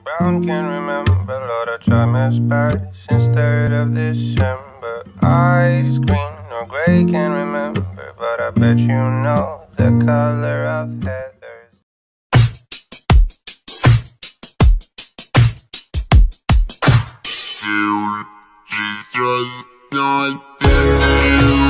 Brown can remember, Lord, I tried my spice since 3rd of December. Eyes green or gray can remember, but I bet you know the color of heathers. She's just not there.